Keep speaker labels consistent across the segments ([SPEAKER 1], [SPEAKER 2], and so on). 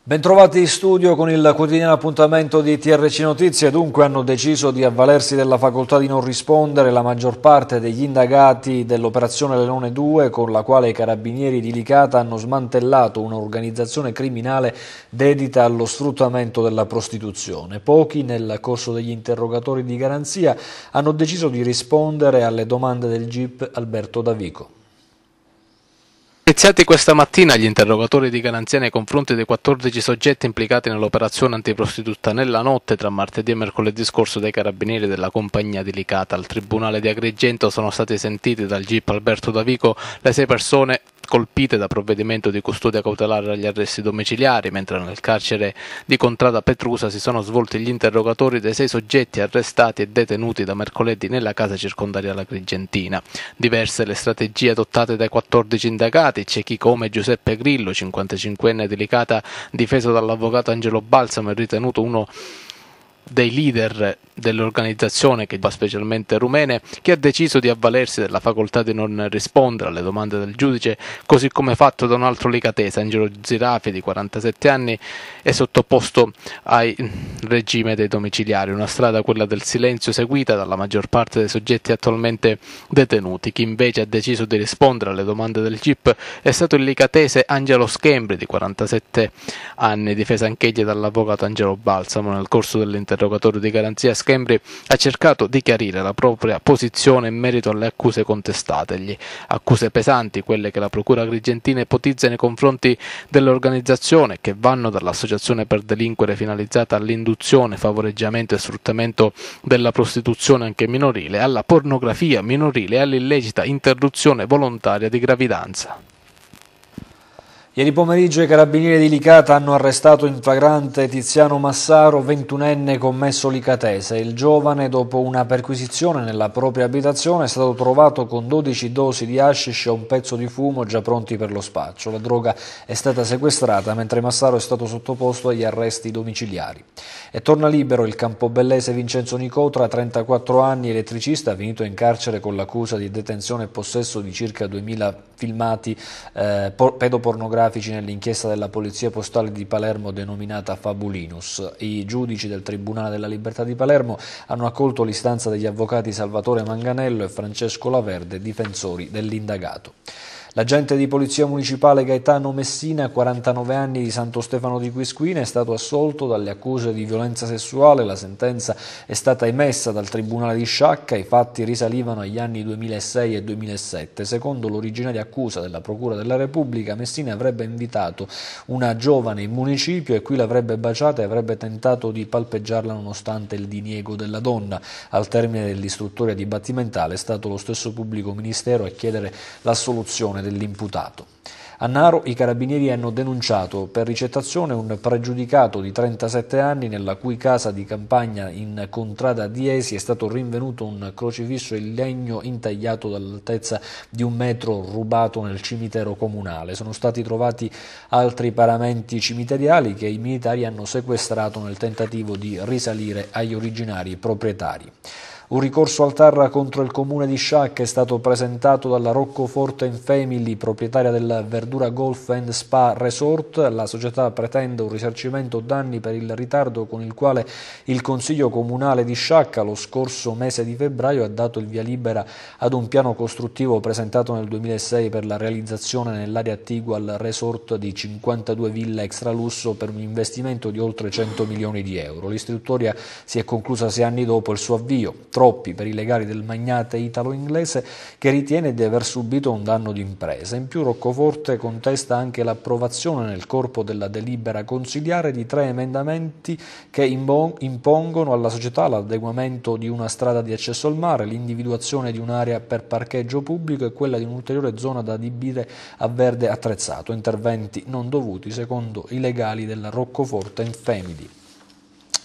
[SPEAKER 1] Bentrovati in studio con il quotidiano appuntamento di TRC Notizie. Dunque hanno deciso di avvalersi della facoltà di non rispondere la maggior parte degli indagati dell'operazione Leone 2, con la quale i carabinieri di Licata hanno smantellato un'organizzazione criminale dedita allo sfruttamento della prostituzione. Pochi, nel corso degli interrogatori di garanzia, hanno deciso di rispondere alle domande del GIP Alberto Davico.
[SPEAKER 2] Iniziati questa mattina gli interrogatori di garanzia nei confronti dei 14 soggetti implicati nell'operazione antiprostituta nella notte tra martedì e mercoledì scorso dai carabinieri della compagnia di Licata. Al tribunale di Agrigento sono stati sentiti dal GIP Alberto Davico le 6 persone colpite da provvedimento di custodia cautelare agli arresti domiciliari, mentre nel carcere di Contrada Petrusa si sono svolti gli interrogatori dei 6 soggetti arrestati e detenuti da mercoledì nella casa circondariale agrigentina. Diverse le strategie adottate dai 14 indagati. C'è chi, come Giuseppe Grillo, 55enne di Licata, difeso dall'avvocato Angelo Balsamo e ritenuto uno dei leader dell'organizzazione, che va specialmente rumene, che ha deciso di avvalersi della facoltà di non rispondere alle domande del giudice, così come fatto da un altro licatese, Angelo Zirafi, di 47 anni, è sottoposto al regime dei domiciliari, una strada, quella del silenzio, seguita dalla maggior parte dei soggetti attualmente detenuti. Chi invece ha deciso di rispondere alle domande del GIP è stato il licatese Angelo Schembri, di 47 anni, difesa anch'egli dall'avvocato Angelo Balsamo. Nel corso dell'interrogatorio di garanzia, Schembri ha cercato di chiarire la propria posizione in merito alle accuse contestategli, accuse pesanti, quelle che la procura agrigentina ipotizza nei confronti dell'organizzazione, che vanno dall'associazione per delinquere finalizzata all'induzione, favoreggiamento e sfruttamento della prostituzione anche minorile, alla pornografia minorile e all'illecita interruzione volontaria di gravidanza.
[SPEAKER 1] Ieri pomeriggio i carabinieri di Licata hanno arrestato in flagrante Tiziano Massaro, 21enne commesso licatese. Il giovane, dopo una perquisizione nella propria abitazione, è stato trovato con 12 dosi di hashish e un pezzo di fumo già pronti per lo spaccio. La droga è stata sequestrata mentre Massaro è stato sottoposto agli arresti domiciliari. E torna libero il campobellese Vincenzo Nicotra, 34 anni, elettricista, finito in carcere con l'accusa di detenzione e possesso di circa 2000 filmati pedopornografici nell'inchiesta della Polizia Postale di Palermo denominata Fabulinus. I giudici del Tribunale della Libertà di Palermo hanno accolto l'istanza degli avvocati Salvatore Manganello e Francesco Laverde, difensori dell'indagato. L'agente di polizia municipale Gaetano Messina, 49 anni, di Santo Stefano di Quisquina, è stato assolto dalle accuse di violenza sessuale. La sentenza è stata emessa dal Tribunale di Sciacca. I fatti risalivano agli anni 2006 e 2007. Secondo l'originaria accusa della Procura della Repubblica, Messina avrebbe invitato una giovane in municipio e qui l'avrebbe baciata e avrebbe tentato di palpeggiarla nonostante il diniego della donna. Al termine dell'istruttoria dibattimentale è stato lo stesso pubblico ministero a chiedere l'assoluzione dell'imputato. A Naro i carabinieri hanno denunciato per ricettazione un pregiudicato di 37 anni nella cui casa di campagna in Contrada Diesi è stato rinvenuto un crocifisso in legno intagliato dall'altezza di 1 metro rubato nel cimitero comunale. Sono stati trovati altri paramenti cimiteriali che i militari hanno sequestrato nel tentativo di risalire agli originari proprietari. Un ricorso al TAR contro il comune di Sciacca è stato presentato dalla Roccoforte Family, proprietaria del Verdura Golf and Spa Resort. La società pretende un risarcimento danni per il ritardo con il quale il Consiglio Comunale di Sciacca lo scorso mese di febbraio ha dato il via libera ad un piano costruttivo presentato nel 2006 per la realizzazione nell'area attigua al resort di 52 ville extralusso per un investimento di oltre 100 milioni di euro. L'istruttoria si è conclusa 6 anni dopo il suo avvio. Troppi per i legali del magnate italo-inglese, che ritiene di aver subito un danno d'impresa. In più Roccoforte contesta anche l'approvazione nel corpo della delibera consiliare di 3 emendamenti che impongono alla società l'adeguamento di una strada di accesso al mare, l'individuazione di un'area per parcheggio pubblico e quella di un'ulteriore zona da adibire a verde attrezzato, interventi non dovuti secondo i legali della Roccoforte Family.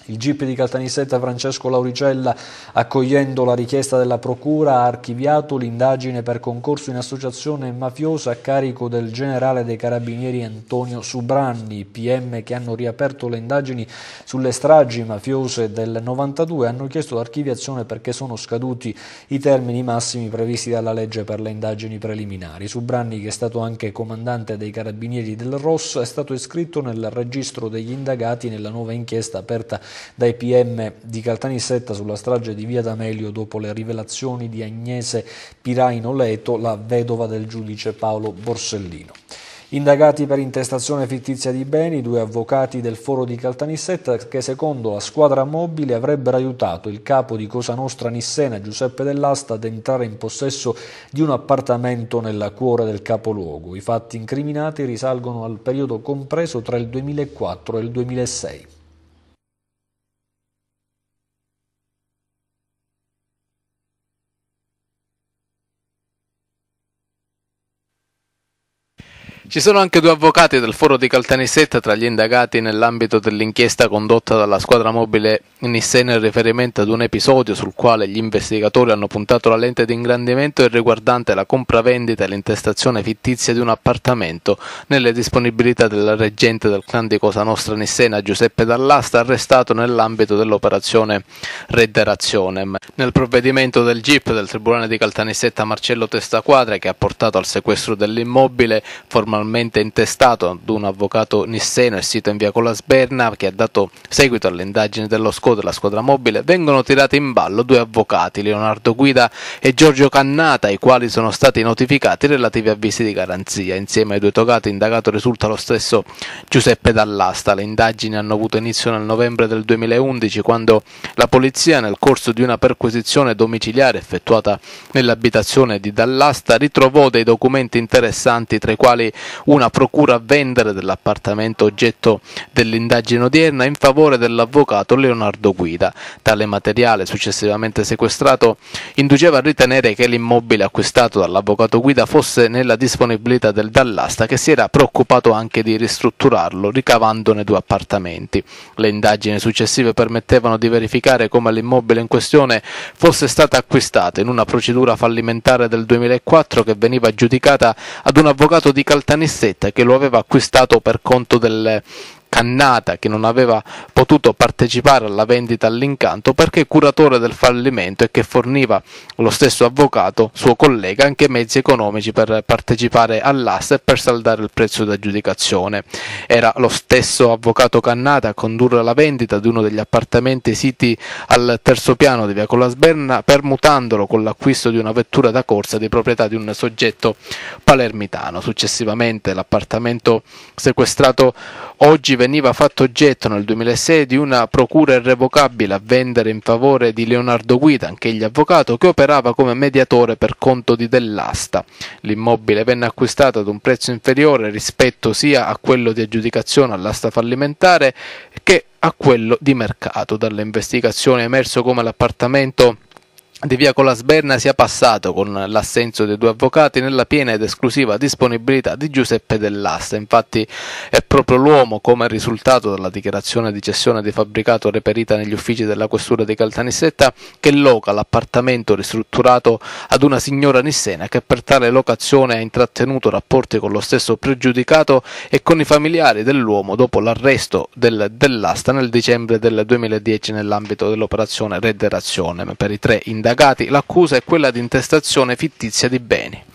[SPEAKER 1] Il GIP di Caltanissetta Francesco Lauricella, accogliendo la richiesta della Procura, ha archiviato l'indagine per concorso in associazione mafiosa a carico del generale dei Carabinieri Antonio Subranni. PM che hanno riaperto le indagini sulle stragi mafiose del 92 hanno chiesto l'archiviazione perché sono scaduti i termini massimi previsti dalla legge per le indagini preliminari. Subranni, che è stato anche comandante dei Carabinieri del Rosso, è stato iscritto nel registro degli indagati nella nuova inchiesta aperta dai PM di Caltanissetta sulla strage di Via D'Amelio dopo le rivelazioni di Agnese Piraino Leto, la vedova del giudice Paolo Borsellino. Indagati per intestazione fittizia di beni, 2 avvocati del foro di Caltanissetta che secondo la squadra mobile avrebbero aiutato il capo di Cosa Nostra Nissena, Giuseppe Dell'Asta, ad entrare in possesso di un appartamento nel cuore del capoluogo. I fatti incriminati risalgono al periodo compreso tra il 2004 e il 2006.
[SPEAKER 2] Ci sono anche 2 avvocati del foro di Caltanissetta tra gli indagati nell'ambito dell'inchiesta condotta dalla squadra mobile Nissena in riferimento ad un episodio sul quale gli investigatori hanno puntato la lente di ingrandimento e riguardante la compravendita e l'intestazione fittizia di un appartamento nelle disponibilità del reggente del clan di Cosa Nostra Nissena, Giuseppe Dall'Asta, arrestato nell'ambito dell'operazione Rederazione. Nel provvedimento del GIP del Tribunale di Caltanissetta Marcello Testaquadra, che ha portato al sequestro dell'immobile formalmente intestato ad un avvocato nisseno e sito in via Colasberna, che ha dato seguito alle indagini dello SCO della squadra mobile, vengono tirati in ballo 2 avvocati, Leonardo Guida e Giorgio Cannata, ai quali sono stati notificati relativi avvisi di garanzia. Insieme ai 2 togati indagato risulta lo stesso Giuseppe Dall'Asta. Le indagini hanno avuto inizio nel novembre del 2011, quando la polizia, nel corso di una perquisizione domiciliare effettuata nell'abitazione di Dall'Asta, ritrovò dei documenti interessanti, tra i quali una procura a vendere dell'appartamento oggetto dell'indagine odierna in favore dell'avvocato Leonardo Guida. Tale materiale, successivamente sequestrato, induceva a ritenere che l'immobile acquistato dall'avvocato Guida fosse nella disponibilità del Dall'Asta, che si era preoccupato anche di ristrutturarlo, ricavandone 2 appartamenti. Le indagini successive permettevano di verificare come l'immobile in questione fosse stata acquistata in una procedura fallimentare del 2004 che veniva aggiudicata ad un avvocato di Caltanissetta che lo aveva acquistato per conto del Cannata, che non aveva potuto partecipare alla vendita all'incanto perché curatore del fallimento e che forniva lo stesso avvocato, suo collega, anche mezzi economici per partecipare all'asta e per saldare il prezzo d'aggiudicazione. Era lo stesso avvocato Cannata a condurre la vendita di uno degli appartamenti siti al terzo piano di via Colasberna, permutandolo con l'acquisto di una vettura da corsa di proprietà di un soggetto palermitano. Successivamente l'appartamento sequestrato oggi veniva fatto oggetto nel 2006 di una procura irrevocabile a vendere in favore di Leonardo Guida, anch'egli avvocato, che operava come mediatore per conto di Dell'Asta. L'immobile venne acquistato ad un prezzo inferiore rispetto sia a quello di aggiudicazione all'asta fallimentare che a quello di mercato. Dalle investigazioni è emerso come l'appartamento di via Colasberna sia passato, con l'assenso dei 2 avvocati, nella piena ed esclusiva disponibilità di Giuseppe Dell'Asta. Infatti è proprio l'uomo, come risultato dalla dichiarazione di cessione di fabbricato reperita negli uffici della questura di Caltanissetta, che loca l'appartamento ristrutturato ad una signora nissena che per tale locazione ha intrattenuto rapporti con lo stesso pregiudicato e con i familiari dell'uomo dopo l'arresto Dell'Asta nel dicembre del 2010 nell'ambito dell'operazione Rederazione. Per i 3 indagati l'accusa è quella di intestazione fittizia di beni.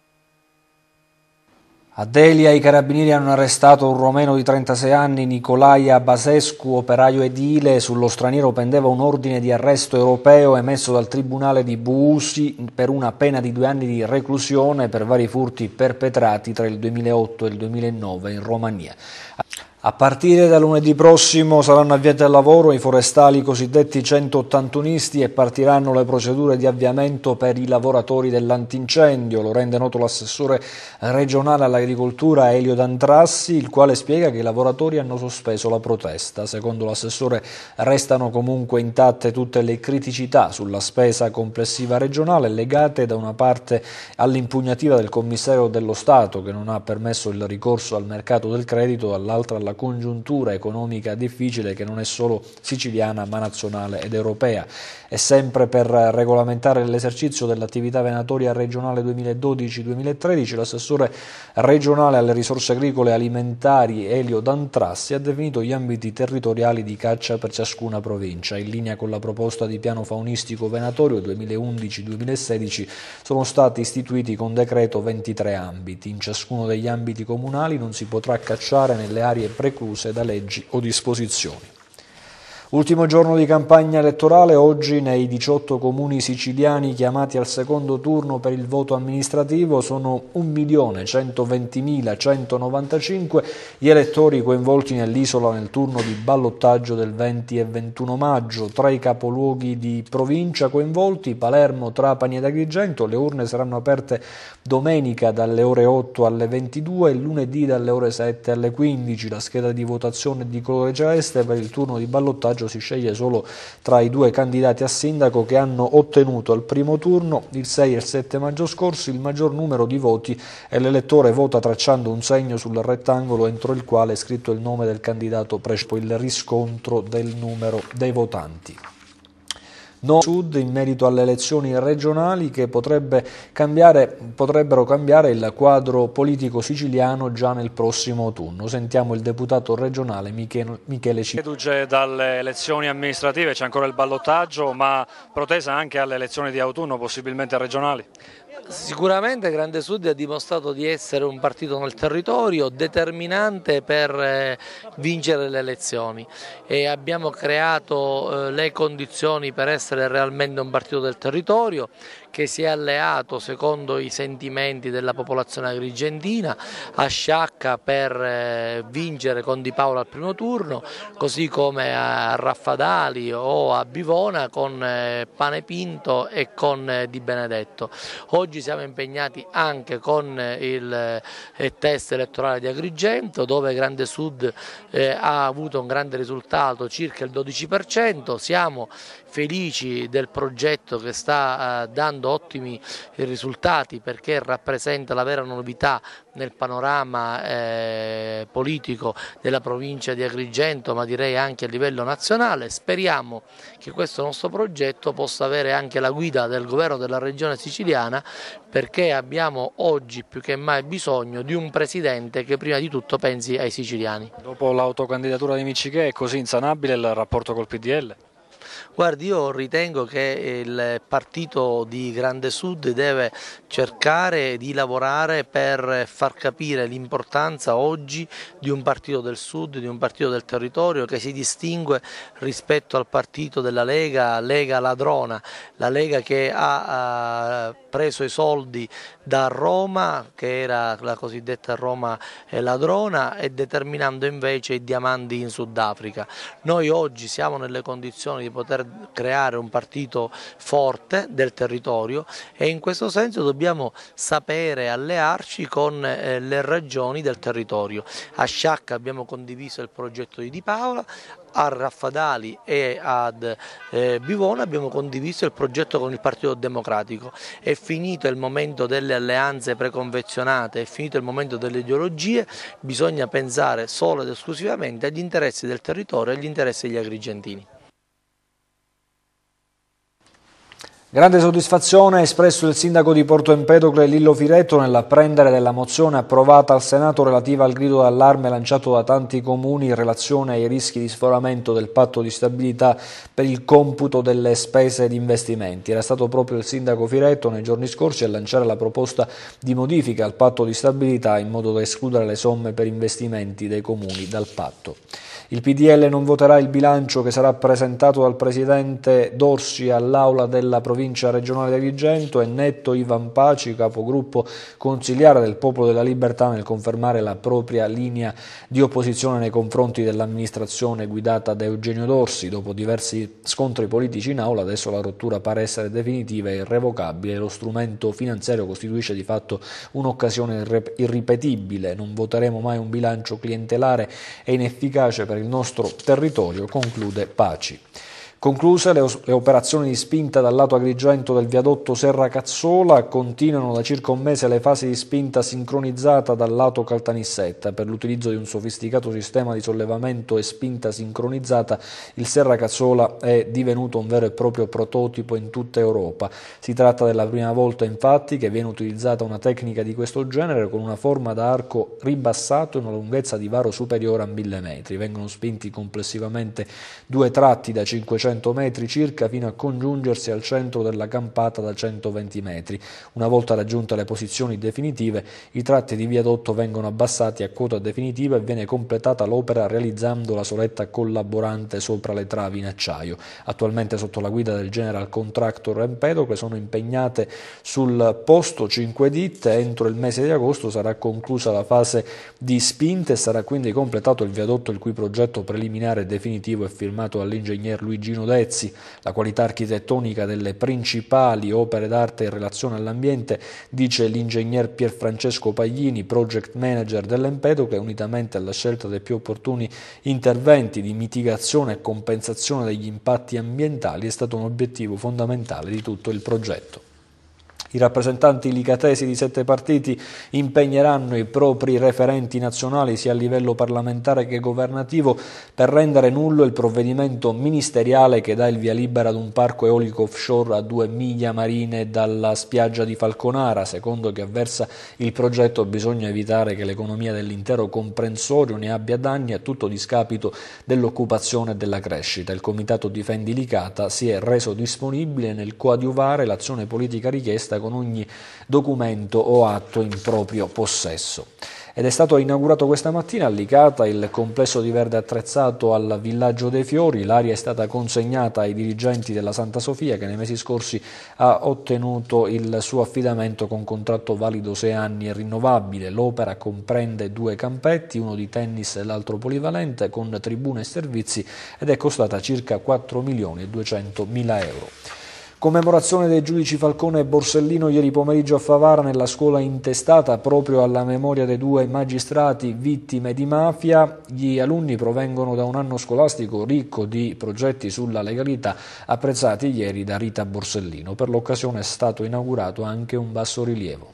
[SPEAKER 1] A Delia i carabinieri hanno arrestato un romeno di 36 anni, Nicolaia Basescu, operaio edile. Sullo straniero pendeva un ordine di arresto europeo emesso dal Tribunale di Buusi per una pena di 2 anni di reclusione per vari furti perpetrati tra il 2008 e il 2009 in Romania. A partire da lunedì prossimo saranno avviati al lavoro i forestali cosiddetti 181isti e partiranno le procedure di avviamento per i lavoratori dell'antincendio. Lo rende noto l'assessore regionale all'agricoltura Elio D'Antrassi, il quale spiega che i lavoratori hanno sospeso la protesta. Secondo l'assessore restano comunque intatte tutte le criticità sulla spesa complessiva regionale legate da una parte all'impugnativa del commissario dello Stato che non ha permesso il ricorso al mercato del credito, dall'altra alla la congiuntura economica difficile che non è solo siciliana ma nazionale ed europea. E sempre per regolamentare l'esercizio dell'attività venatoria regionale 2012-2013, l'assessore regionale alle risorse agricole e alimentari Elio D'Antrassi ha definito gli ambiti territoriali di caccia per ciascuna provincia. In linea con la proposta di piano faunistico venatorio 2011-2016 sono stati istituiti con decreto 23 ambiti. In ciascuno degli ambiti comunali non si potrà cacciare nelle aree precluse da leggi o disposizioni. Ultimo giorno di campagna elettorale, oggi nei 18 comuni siciliani chiamati al secondo turno per il voto amministrativo sono 1.120.195 gli elettori coinvolti nell'isola nel turno di ballottaggio del 20 e 21 maggio. Tra i capoluoghi di provincia coinvolti, Palermo, Trapani ed Agrigento, le urne saranno aperte domenica dalle ore 8 alle 22 e lunedì dalle ore 7 alle 15. La scheda di votazione di colore celeste. Per il turno di ballottaggio si sceglie solo tra i due candidati a sindaco che hanno ottenuto al primo turno, il 6 e il 7 maggio scorsi, il maggior numero di voti e l'elettore vota tracciando un segno sul rettangolo entro il quale è scritto il nome del candidato presso il riscontro del numero dei votanti. No Sud in merito alle elezioni regionali che potrebbero cambiare il quadro politico siciliano già nel prossimo autunno. Sentiamo il deputato regionale Michele Cicchi.
[SPEAKER 3] Reduce dalle elezioni amministrative, c'è ancora il ballottaggio, ma protesa anche alle elezioni di autunno, possibilmente regionali?
[SPEAKER 4] Sicuramente Grande Sud ha dimostrato di essere un partito nel territorio determinante per vincere le elezioni e abbiamo creato le condizioni per essere realmente un partito del territorio che si è alleato secondo i sentimenti della popolazione agrigentina a Sciacca per vincere con Di Paola al primo turno, così come a Raffadali o a Bivona con Pane Pinto e con Di Benedetto. Oggi siamo impegnati anche con il test elettorale di Agrigento, dove Grande Sud ha avuto un grande risultato, circa il 12%. Siamo felici del progetto che sta dando ottimi risultati perché rappresenta la vera novità nel panorama politico della provincia di Agrigento, ma direi anche a livello nazionale. Speriamo che questo nostro progetto possa avere anche la guida del governo della regione siciliana, perché abbiamo oggi più che mai bisogno di un presidente che prima di tutto pensi ai siciliani.
[SPEAKER 3] Dopo l'autocandidatura di Miccichè è così insanabile il rapporto col PDL?
[SPEAKER 4] Guardi, io ritengo che il partito di Grande Sud deve cercare di lavorare per far capire l'importanza oggi di un partito del Sud, di un partito del territorio che si distingue rispetto al partito della Lega ladrona, la Lega che ha preso i soldi da Roma, che era la cosiddetta Roma ladrona, e determinando invece i diamanti in Sudafrica. Noi oggi siamo nelle condizioni di poter creare un partito forte del territorio e in questo senso dobbiamo sapere allearci con le regioni del territorio. A Sciacca abbiamo condiviso il progetto di Di Paola, a Raffadali e ad Bivona abbiamo condiviso il progetto con il Partito Democratico. È finito il momento delle alleanze preconfezionate, è finito il momento delle ideologie, bisogna pensare solo ed esclusivamente agli interessi del territorio e agli interessi degli agrigentini.
[SPEAKER 1] Grande soddisfazione ha espresso il sindaco di Porto Empedocle Lillo Firetto nell'apprendere della mozione approvata al Senato relativa al grido d'allarme lanciato da tanti comuni in relazione ai rischi di sforamento del patto di stabilità per il computo delle spese di investimenti. Era stato proprio il sindaco Firetto nei giorni scorsi a lanciare la proposta di modifica al patto di stabilità in modo da escludere le somme per investimenti dei comuni dal patto. Il PDL non voterà il bilancio che sarà presentato dal presidente Dorsi all'Aula della provincia regionale di Agrigento. È netto Ivan Paci, capogruppo consiliare del Popolo della Libertà, nel confermare la propria linea di opposizione nei confronti dell'amministrazione guidata da Eugenio Dorsi. Dopo diversi scontri politici in Aula, adesso la rottura pare essere definitiva e irrevocabile. Lo strumento finanziario costituisce di fatto un'occasione irripetibile. Non voteremo mai un bilancio clientelare e inefficace per il nostro territorio, conclude Paci. Concluse le operazioni di spinta dal lato Agrigento del viadotto Serra Cazzola, continuano da circa un mese le fasi di spinta sincronizzata dal lato Caltanissetta. Per l'utilizzo di un sofisticato sistema di sollevamento e spinta sincronizzata, il Serra Cazzola è divenuto un vero e proprio prototipo in tutta Europa. Si tratta della prima volta infatti che viene utilizzata una tecnica di questo genere con una forma da arco ribassato e una lunghezza di varo superiore a 1000 metri. Vengono spinti complessivamente 2 tratti da 500 metri circa fino a congiungersi al centro della campata da 120 metri. Una volta raggiunte le posizioni definitive, i tratti di viadotto vengono abbassati a quota definitiva e viene completata l'opera realizzando la soletta collaborante sopra le travi in acciaio. Attualmente sotto la guida del General Contractor Empedocle sono impegnate sul posto 5 ditte. Entro il mese di agosto sarà conclusa la fase di spinte e sarà quindi completato il viadotto il cui progetto preliminare e definitivo è firmato dall'ingegner Luigino Dezzi. La qualità architettonica delle principali opere d'arte in relazione all'ambiente, dice l'ingegner Pierfrancesco Paglini, project manager dell'Empedocle, unitamente alla scelta dei più opportuni interventi di mitigazione e compensazione degli impatti ambientali, è stato un obiettivo fondamentale di tutto il progetto. I rappresentanti licatesi di 7 partiti impegneranno i propri referenti nazionali sia a livello parlamentare che governativo per rendere nullo il provvedimento ministeriale che dà il via libera ad un parco eolico offshore a 2 miglia marine dalla spiaggia di Falconara. Secondo chi avversa il progetto bisogna evitare che l'economia dell'intero comprensorio ne abbia danni a tutto discapito dell'occupazione e della crescita. Il Comitato Difendi Licata si è reso disponibile nel coadiuvare l'azione politica richiesta con ogni documento o atto in proprio possesso. Ed è stato inaugurato questa mattina a Licata il complesso di verde attrezzato al Villaggio dei Fiori. L'area è stata consegnata ai dirigenti della Santa Sofia che nei mesi scorsi ha ottenuto il suo affidamento con contratto valido 6 anni e rinnovabile. L'opera comprende 2 campetti, uno di tennis e l'altro polivalente, con tribune e servizi ed è costata circa 4.200.000 euro. Commemorazione dei giudici Falcone e Borsellino ieri pomeriggio a Favara nella scuola intestata proprio alla memoria dei 2 magistrati vittime di mafia. Gli alunni provengono da un anno scolastico ricco di progetti sulla legalità apprezzati ieri da Rita Borsellino. Per l'occasione è stato inaugurato anche un bassorilievo.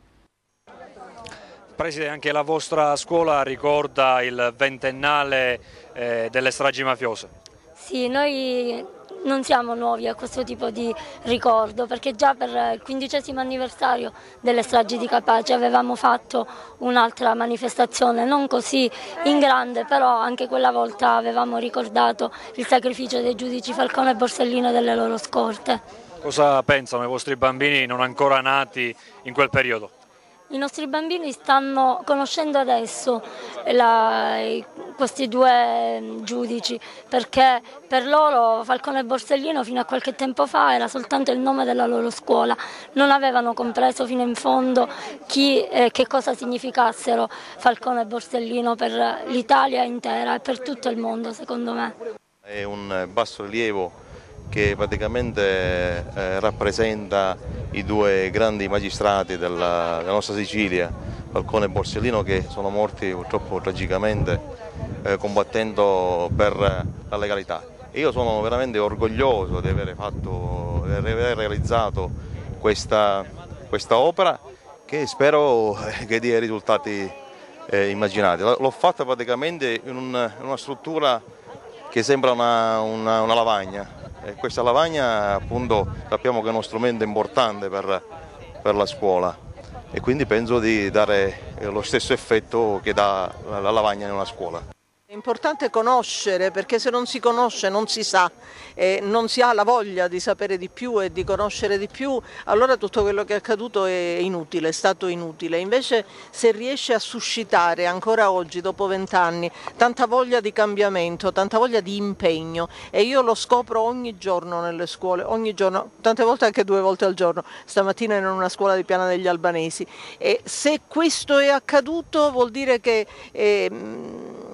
[SPEAKER 3] Preside, anche la vostra scuola ricorda il 20ennale delle stragi mafiose.
[SPEAKER 5] Sì, noi non siamo nuovi a questo tipo di ricordo, perché già per il 15° anniversario delle stragi di Capaci avevamo fatto un'altra manifestazione, non così in grande, però anche quella volta avevamo ricordato il sacrificio dei giudici Falcone e Borsellino e delle loro scorte.
[SPEAKER 3] Cosa pensano i vostri bambini non ancora nati in quel periodo?
[SPEAKER 5] I nostri bambini stanno conoscendo adesso questi 2 giudici, perché per loro Falcone e Borsellino fino a qualche tempo fa era soltanto il nome della loro scuola, non avevano compreso fino in fondo che cosa significassero Falcone e Borsellino per l'Italia intera e per tutto il mondo, secondo me.
[SPEAKER 6] È un bassorilievo che praticamente rappresenta i 2 grandi magistrati della nostra Sicilia, Falcone e Borsellino, che sono morti purtroppo tragicamente combattendo per la legalità. E io sono veramente orgoglioso di aver realizzato questa opera, che spero che dia i risultati immaginati. L'ho fatta praticamente in una struttura che sembra una lavagna. E questa lavagna, appunto, sappiamo che è uno strumento importante per la scuola e quindi penso di dare lo stesso effetto che dà la lavagna in una scuola.
[SPEAKER 7] È importante conoscere, perché se non si conosce non si sa, non si ha la voglia di sapere di più e di conoscere di più, allora tutto quello che è accaduto è inutile, è stato inutile. Invece se riesce a suscitare ancora oggi, dopo 20 anni, tanta voglia di cambiamento, tanta voglia di impegno, e io lo scopro ogni giorno nelle scuole, ogni giorno, tante volte anche 2 volte al giorno, stamattina in una scuola di Piana degli Albanesi, e se questo è accaduto vuol dire che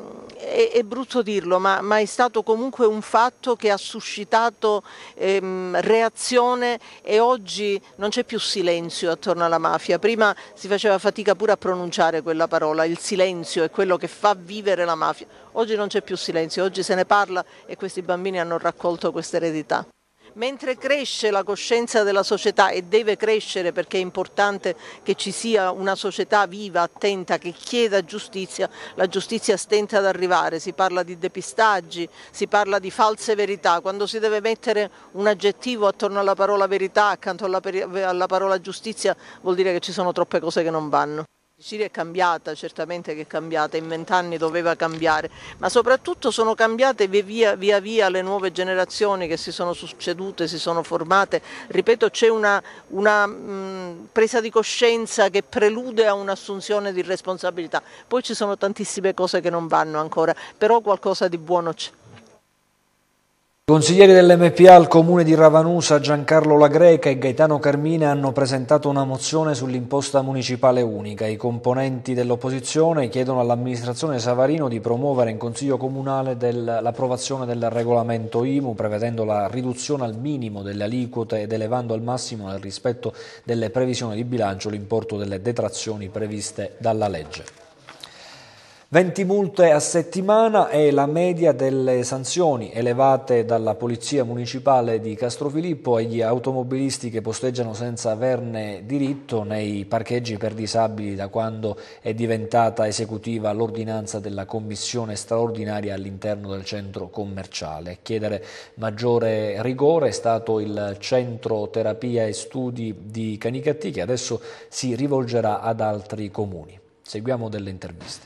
[SPEAKER 7] è brutto dirlo, ma è stato comunque un fatto che ha suscitato reazione, e oggi non c'è più silenzio attorno alla mafia. Prima si faceva fatica pure a pronunciare quella parola, il silenzio è quello che fa vivere la mafia. Oggi non c'è più silenzio, oggi se ne parla e questi bambini hanno raccolto questa eredità. Mentre cresce la coscienza della società, e deve crescere perché è importante che ci sia una società viva, attenta, che chieda giustizia, la giustizia stenta ad arrivare. Si parla di depistaggi, si parla di false verità. Quando si deve mettere un aggettivo attorno alla parola verità accanto alla parola giustizia, vuol dire che ci sono troppe cose che non vanno. Sicilia è cambiata, certamente che è cambiata, in 20 anni doveva cambiare, ma soprattutto sono cambiate via via le nuove generazioni che si sono succedute, si sono formate. Ripeto, c'è una presa di coscienza che prelude a un'assunzione di responsabilità. Poi ci sono tantissime cose che non vanno ancora, però qualcosa di buono c'è.
[SPEAKER 1] I consiglieri dell'MPA al comune di Ravanusa, Giancarlo Lagreca e Gaetano Carmine, hanno presentato una mozione sull'imposta municipale unica. I componenti dell'opposizione chiedono all'amministrazione Savarino di promuovere in Consiglio Comunale l'approvazione del regolamento IMU, prevedendo la riduzione al minimo delle aliquote ed elevando al massimo, nel rispetto delle previsioni di bilancio, l'importo delle detrazioni previste dalla legge. 20 multe a settimana è la media delle sanzioni elevate dalla Polizia Municipale di Castrofilippo agli automobilisti che posteggiano senza averne diritto nei parcheggi per disabili da quando è diventata esecutiva l'ordinanza della commissione straordinaria all'interno del centro commerciale. A chiedere maggiore rigore è stato il Centro Terapia e Studi di Canicattì, che adesso si rivolgerà ad altri comuni. Seguiamo delle interviste.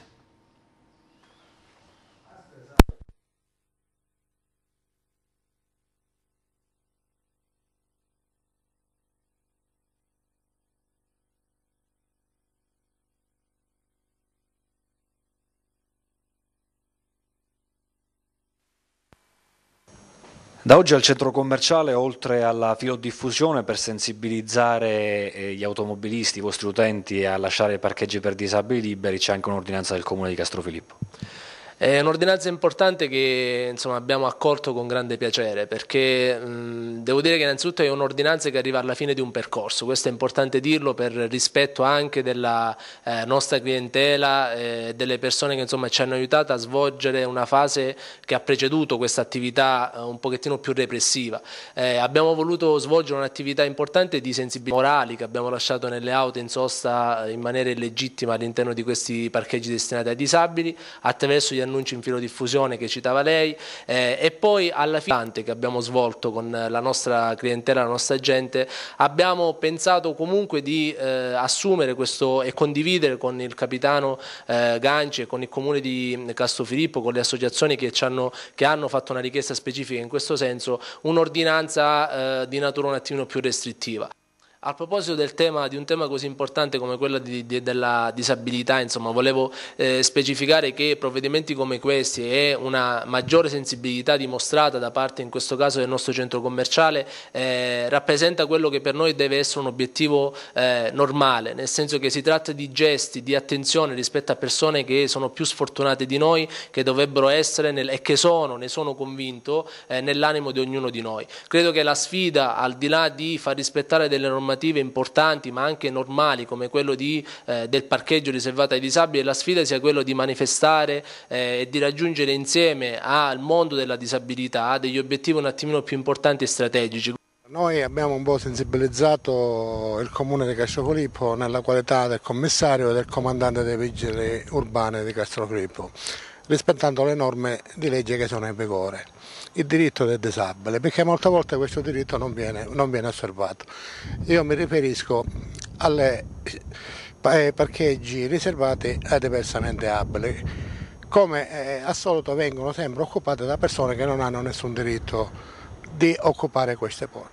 [SPEAKER 1] Da oggi al centro commerciale, oltre alla filodiffusione per sensibilizzare gli automobilisti, i vostri utenti, a lasciare i parcheggi per disabili liberi, c'è anche un'ordinanza del comune di Castrofilippo.
[SPEAKER 8] È un'ordinanza importante che insomma, abbiamo accolto con grande piacere, perché devo dire che innanzitutto è un'ordinanza che arriva alla fine di un percorso. Questo è importante dirlo per rispetto anche della nostra clientela, delle persone che insomma, ci hanno aiutato a svolgere una fase che ha preceduto questa attività un pochettino più repressiva. Abbiamo voluto svolgere un'attività importante di sensibilità morali che abbiamo lasciato nelle auto in sosta in maniera illegittima all'interno di questi parcheggi destinati ai disabili, attraverso gli annunci in filodiffusione che citava lei, e poi alla fine che abbiamo svolto con la nostra clientela, la nostra gente, abbiamo pensato comunque di assumere questo e condividere con il capitano Ganci e con il comune di Castrofilippo, con le associazioni che hanno fatto una richiesta specifica in questo senso, un'ordinanza di natura un attimino più restrittiva. A proposito di un tema così importante come quello della disabilità, insomma, volevo specificare che provvedimenti come questi e una maggiore sensibilità dimostrata da parte, in questo caso, del nostro centro commerciale, rappresenta quello che per noi deve essere un obiettivo normale, nel senso che si tratta di gesti di attenzione rispetto a persone che sono più sfortunate di noi, che dovrebbero essere e che ne sono convinto, nell'animo di ognuno di noi. Credo che la sfida, al di là di far rispettare delle normative importanti ma anche normali come quello del parcheggio riservato ai disabili, la sfida sia quello di manifestare e di raggiungere insieme al mondo della disabilità degli obiettivi un attimino più importanti e strategici.
[SPEAKER 9] Noi abbiamo un po' sensibilizzato il comune di Castrofilippo nella qualità del commissario e del comandante dei vigili urbani di Castrofilippo, rispettando le norme di legge che sono in vigore. Il diritto del disabile, perché molte volte questo diritto non viene osservato. Io mi riferisco alle parcheggi riservati ai diversamente abili, come al solito vengono sempre occupati da persone che non hanno nessun diritto di occupare queste porte.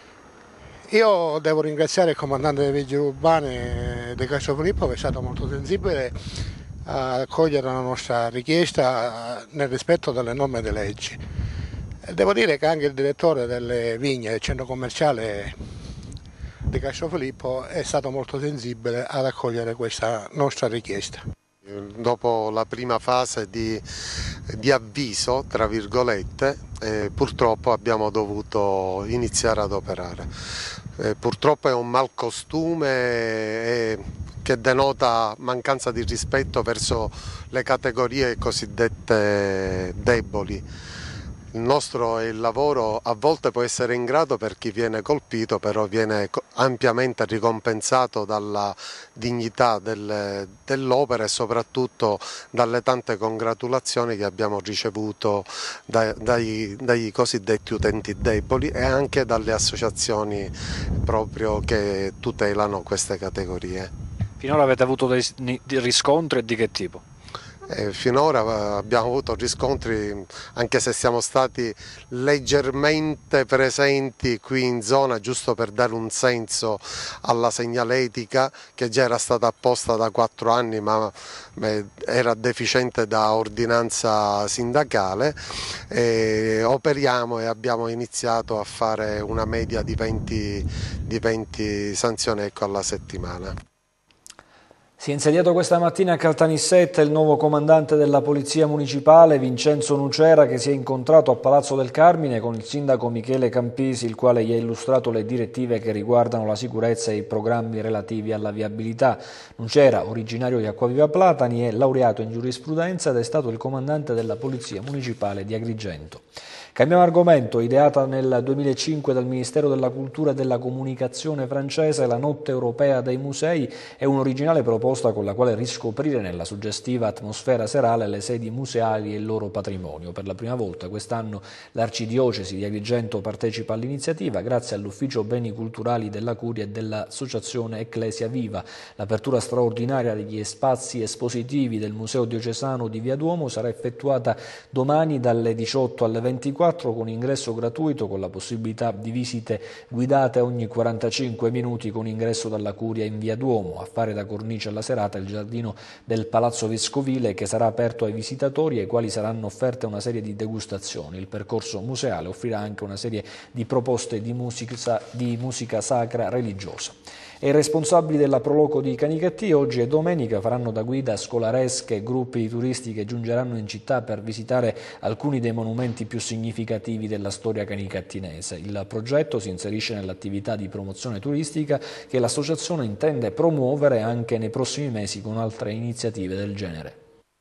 [SPEAKER 9] Io devo ringraziare il comandante dei vigili urbani di Castrofilippo, che è stato molto sensibile a accogliere la nostra richiesta nel rispetto delle norme delle leggi. Devo dire che anche il direttore delle vigne del centro commerciale di Castrofilippo è stato molto sensibile ad accogliere questa nostra richiesta.
[SPEAKER 10] Dopo la prima fase di di avviso, tra virgolette, purtroppo abbiamo dovuto iniziare ad operare. Purtroppo è un malcostume che denota mancanza di rispetto verso le categorie cosiddette deboli. Il nostro lavoro a volte può essere ingrato per chi viene colpito, però viene ampiamente ricompensato dalla dignità dell'opera e soprattutto dalle tante congratulazioni che abbiamo ricevuto dai cosiddetti utenti deboli e anche dalle associazioni proprio che tutelano queste categorie.
[SPEAKER 1] Finora avete avuto dei riscontri e di che tipo?
[SPEAKER 10] Finora abbiamo avuto riscontri, anche se siamo stati leggermente presenti qui in zona, giusto per dare un senso alla segnaletica che già era stata apposta da 4 anni ma era deficiente da ordinanza sindacale. Operiamo e abbiamo iniziato a fare una media di 20 sanzioni alla settimana.
[SPEAKER 1] Si è insediato questa mattina a Caltanissetta il nuovo comandante della Polizia Municipale, Vincenzo Nucera, che si è incontrato a Palazzo del Carmine con il sindaco Michele Campisi, il quale gli ha illustrato le direttive che riguardano la sicurezza e i programmi relativi alla viabilità. Nucera, originario di Acquaviva Platani, è laureato in giurisprudenza ed è stato il comandante della Polizia Municipale di Agrigento. Cambiamo argomento. Ideata nel 2005 dal Ministero della Cultura e della Comunicazione francese, la Notte Europea dei Musei è un'originale proposta con la quale riscoprire nella suggestiva atmosfera serale le sedi museali e il loro patrimonio. Per la prima volta quest'anno l'Arcidiocesi di Agrigento partecipa all'iniziativa grazie all'Ufficio Beni Culturali della Curia e dell'Associazione Ecclesia Viva. L'apertura straordinaria degli spazi espositivi del Museo Diocesano di Via Duomo sarà effettuata domani dalle 18 alle 24 con ingresso gratuito, con la possibilità di visite guidate ogni 45 minuti con ingresso dalla Curia in Via Duomo. A fare da cornice alla serata il giardino del Palazzo Vescovile, che sarà aperto ai visitatori ai quali saranno offerte una serie di degustazioni. Il percorso museale offrirà anche una serie di proposte di musica sacra religiosa. E i responsabili della Proloco di Canicattì oggi e domenica faranno da guida scolaresche e gruppi di turisti che giungeranno in città per visitare alcuni dei monumenti più significativi della storia canicattinese. Il progetto si inserisce nell'attività di promozione turistica che l'associazione intende promuovere anche nei prossimi mesi con altre iniziative del genere.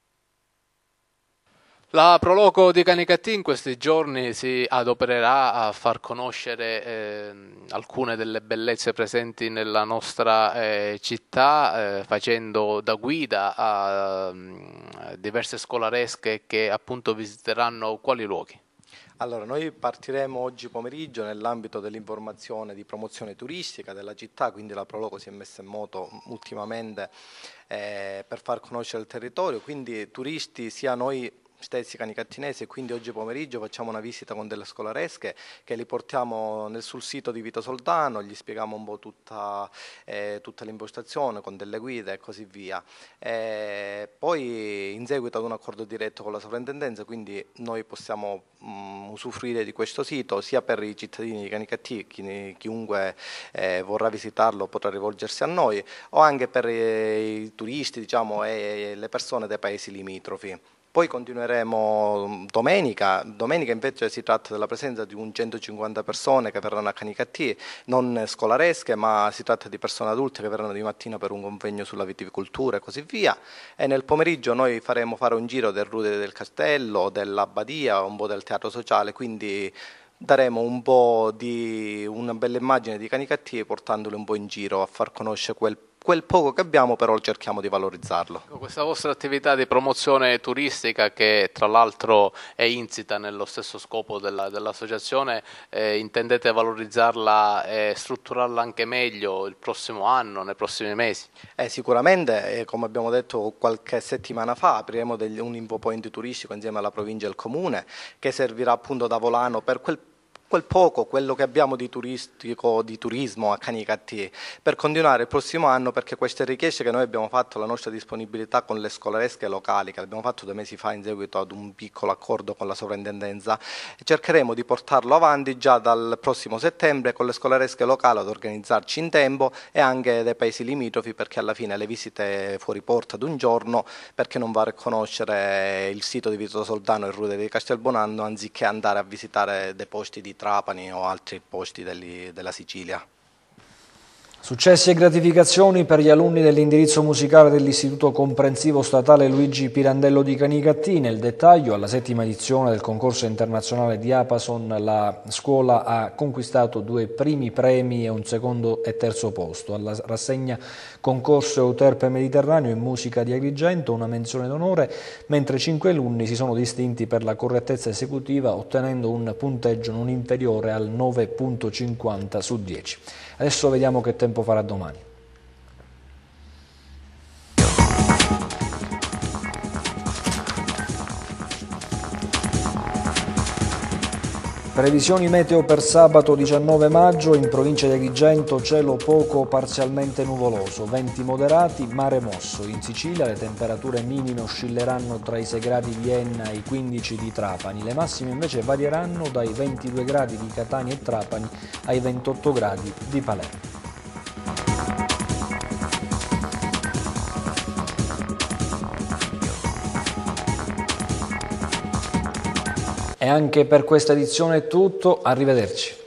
[SPEAKER 2] La Proloco di Canicattì in questi giorni si adopererà a far conoscere alcune delle bellezze presenti nella nostra città, facendo da guida a diverse scolaresche che appunto visiteranno quali luoghi?
[SPEAKER 11] Allora, noi partiremo oggi pomeriggio nell'ambito dell'informazione di promozione turistica della città, quindi la Proloco si è messa in moto ultimamente per far conoscere il territorio, quindi turisti sia noi stessi canicattinesi, e quindi oggi pomeriggio facciamo una visita con delle scolaresche che li portiamo sul sito di Vito Soldano, gli spieghiamo un po' tutta l'impostazione con delle guide e così via. Poi in seguito ad un accordo diretto con la sovrintendenza, quindi noi possiamo usufruire di questo sito sia per i cittadini di Canicattì, chiunque vorrà visitarlo potrà rivolgersi a noi, o anche per i turisti, diciamo, e le persone dei paesi limitrofi. Poi continueremo domenica invece si tratta della presenza di un 150 persone che verranno a Canicattì, non scolaresche, ma si tratta di persone adulte che verranno di mattina per un convegno sulla viticoltura e così via, e nel pomeriggio noi faremo fare un giro del Rude del Castello, dell'Abbadia, un po' del teatro sociale, quindi daremo un po' di una bella immagine di Canicattì portandoli un po' in giro a far conoscere quel poco che abbiamo, però cerchiamo di valorizzarlo.
[SPEAKER 2] Questa vostra attività di promozione turistica, che tra l'altro è insita nello stesso scopo dell'associazione, intendete valorizzarla e strutturarla anche meglio il prossimo anno, nei prossimi mesi?
[SPEAKER 11] Sicuramente, come abbiamo detto qualche settimana fa, apriremo un infopoint turistico insieme alla provincia e al comune, che servirà appunto da volano per quel quel poco, quello che abbiamo di turistico, di turismo a Canicattì, per continuare il prossimo anno, perché queste richieste che noi abbiamo fatto, la nostra disponibilità con le scolaresche locali, che abbiamo fatto 2 mesi fa in seguito ad un piccolo accordo con la sovrintendenza, cercheremo di portarlo avanti già dal prossimo settembre con le scolaresche locali, ad organizzarci in tempo, e anche dei paesi limitrofi, perché alla fine le visite fuori porta ad un giorno, perché non va a riconoscere il sito di Vito Soldano e Rude di Castelbuonanno anziché andare a visitare dei posti di Trapani o altri posti della Sicilia.
[SPEAKER 1] Successi e gratificazioni per gli alunni dell'indirizzo musicale dell'Istituto Comprensivo Statale Luigi Pirandello di Canicattì. Nel dettaglio, alla 7ª edizione del concorso internazionale di Apason, la scuola ha conquistato 2 primi premi e un secondo e terzo posto. Alla rassegna concorso Euterpe Mediterraneo in musica di Agrigento una menzione d'onore, mentre 5 alunni si sono distinti per la correttezza esecutiva, ottenendo un punteggio non inferiore al 9,50 su 10. Adesso vediamo che tempo farà domani. Previsioni meteo per sabato 19 maggio, in provincia di Agrigento cielo poco parzialmente nuvoloso, venti moderati, mare mosso. In Sicilia le temperature minime oscilleranno tra i 6 gradi di Enna e i 15 di Trapani, le massime invece varieranno dai 22 gradi di Catania e Trapani ai 28 gradi di Palermo. E anche per questa edizione è tutto, arrivederci.